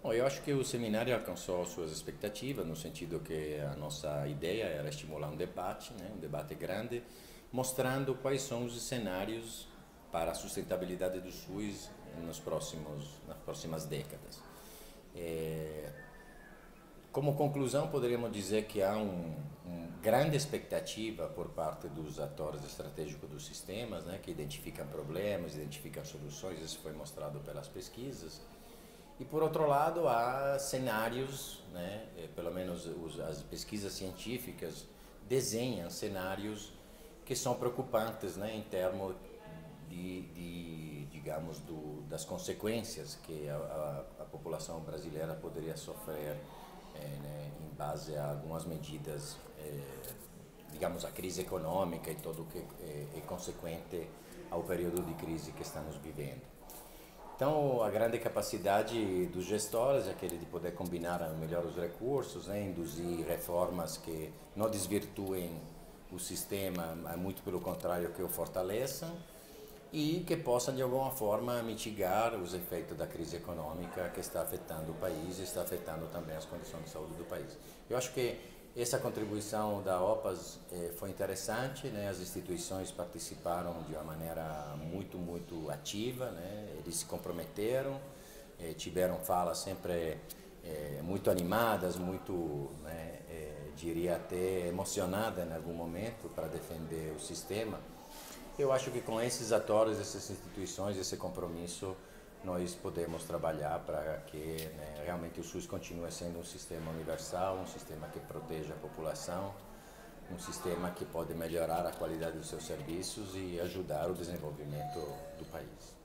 Bom, eu acho que o seminário alcançou suas expectativas, no sentido que a nossa ideia era estimular um debate, né, um debate grande, mostrando quais são os cenários para a sustentabilidade do SUS nas próximas décadas. É, Como conclusão, poderíamos dizer que há uma grande expectativa por parte dos atores estratégicos dos sistemas, né, que identificam problemas, identificam soluções, isso foi mostrado pelas pesquisas. E por outro lado, há cenários, né, pelo menos as pesquisas científicas desenham cenários que são preocupantes, né, em termos digamos, das consequências que a população brasileira poderia sofrer, né, em base a algumas medidas, digamos, a crise econômica e tudo que é consequente ao período de crise que estamos vivendo. Então, a grande capacidade dos gestores é aquele de poder combinar melhor os recursos, né, induzir reformas que não desvirtuem o sistema, mas muito pelo contrário, que o fortaleçam e que possam, de alguma forma, mitigar os efeitos da crise econômica que está afetando o país e está afetando também as condições de saúde do país. Eu acho que essa contribuição da OPAS foi interessante, né? As instituições participaram de uma maneira muito ativa, né? Eles se comprometeram, tiveram falas sempre muito animadas, muito, né, diria até emocionadas em algum momento para defender o sistema. Eu acho que com esses atores, essas instituições, esse compromisso, nós podemos trabalhar para que, né, realmente o SUS continue sendo um sistema universal, um sistema que proteja a população, um sistema que pode melhorar a qualidade dos seus serviços e ajudar o desenvolvimento do país.